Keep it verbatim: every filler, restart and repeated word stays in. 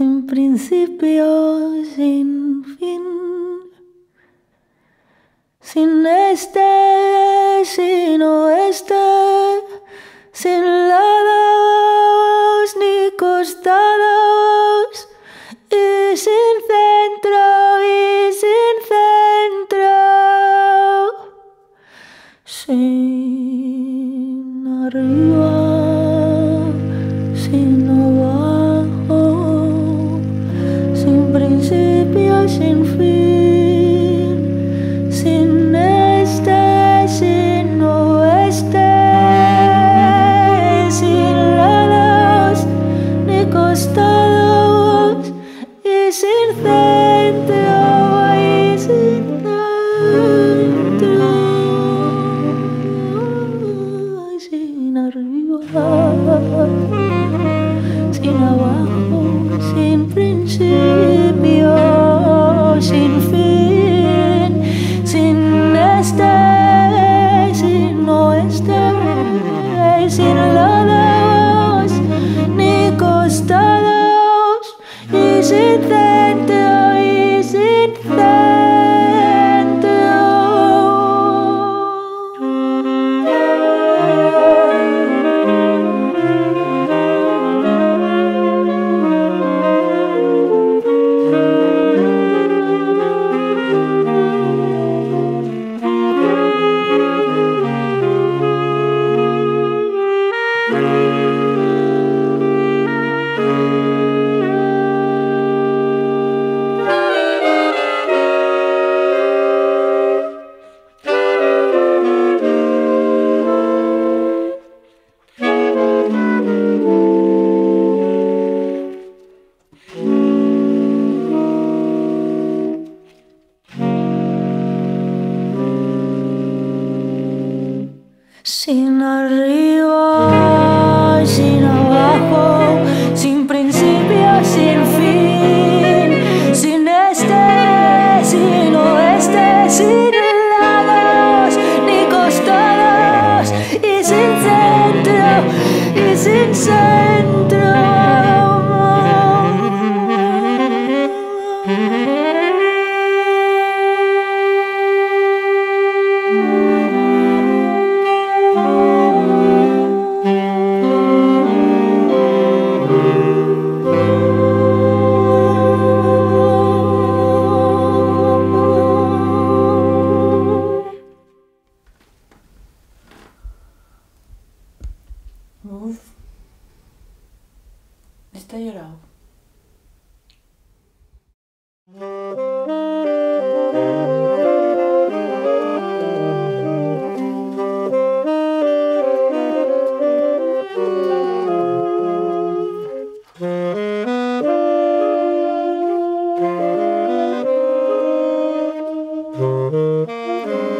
sin principio, sin fin, sin este, sin oeste, sin lados ni costados, y sin centro, y sin centro, sin arriba, sin abajo, sin principio, sin fin, sin este, sin oeste, sin lados ni costados, y sin centro, y sin centro, y sin arriba, sin abajo, sin principio, sin fin, sin este, sin oeste, sin lados ni costados, y sin centro, y sin centro. Sin arriba, sin abajo, sin principio, sin fin, sin este, sin oeste, sin lados ni costados, y sin centro, y sin centro. Uf, está llorado. Thank you.